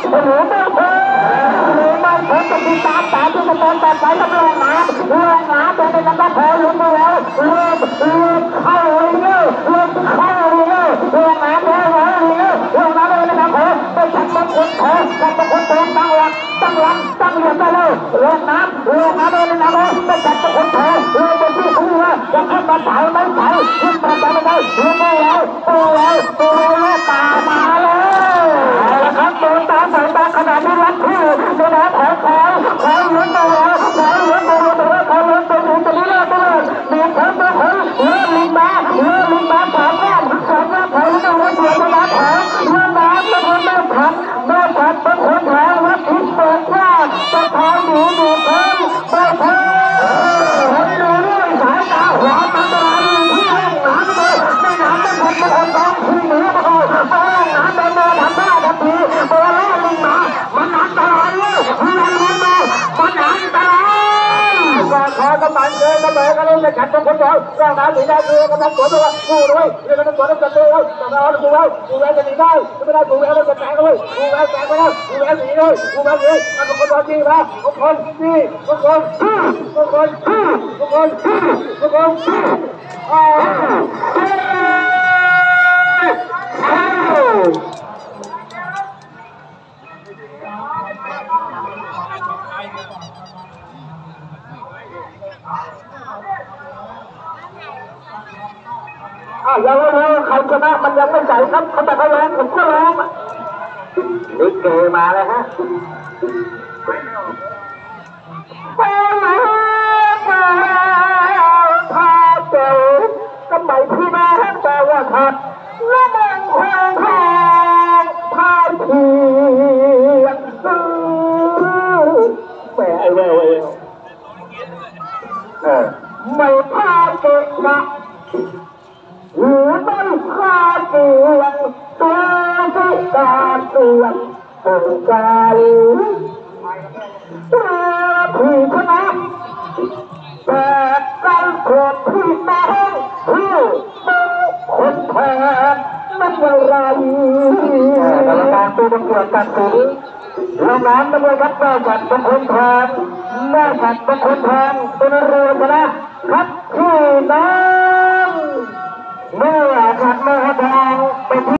หรือไม่พ้นหรือไม่พ้นจะติดตามแต่ที่จะเป็นแต่ไปกับเรื่องน้ำตัวในน้ำพอลุ้นไปแล้วเริ่มเข้าเรื่อยเรื่องน้ำพอเลยนะครับผมไปจับบางคนแพ้จับบางคนโดนตั้งหลักตั้งเหลี่ยมได้เลยเรื่องน้ำเลยนะครับไปจับบางคนแพ้เลยเป็นที่คุ้มว่าจะขึ้นมาถ่ายไม่ถ่ายขึ้นมาจะไม่ได้ลุ้นไปแล้วตามาเลยนะครับโดนตาใส่ตาขนาดนี้รักพี่ในน้ำของลุ้นไปแล้วลุ้นไปดูจะนี้เลยมีคนเริ่มลิงมาสามรอบถอยแล้วก็เสียเวลาถอยเรื่องน้ำแล้วคนเริ่มขัดบางคนแพ้วัดทิพย์เปิดว่าจะถอยหนีเพิ่มให้ดูด้วยสายตาขวาอันตรายที่ห้องน้ำเลยไม่น้ำต้องคนต้องที่หนีมาก่อนห้องน้ำเดินทำได้ทันทีเปิดแล้วลิงมามันอันตรายเลยมันอันตรายก็ขอกำลังเลยก็เลยจะขัดคนเดียวร่างน้ำหนีได้คือกำลังตัวกู้ด้วยเรื่องนั้นตัวนั้นจะเร็วแต่เราดูแล้วจะหนีได้ไม่ได้ดูแล้วจะแตกเลยดูแล้วแตกไปแล้วดูแล้วหนีเลยมันเป็นคนรอจริงนะทุกคนยังไม่รู้ใครชนะมันยังไม่ใส่ครับเขาแต่เขาแรงผมก็แรงลิเกมาเลยฮะไปพาเจ้าสมัยที่แม่แต่ว่าขัดแล้วมันแข่งพาเทียนแม่ไอ้แววไม่พาเก่งนะหรือไม่พาเตือนตัวที่การเตือนองค์การตัวผู้ชนะแต่การโกรธที่มาผู้คนแพ้ไม่เป็นไรกรรมการตัวประกวดตัดสินลงน้ำด้วยครับแม่จัดเป็นคนแทนเป็นเรือชนะครับที่น้ำเมื่อขัดแม่แดงเป็น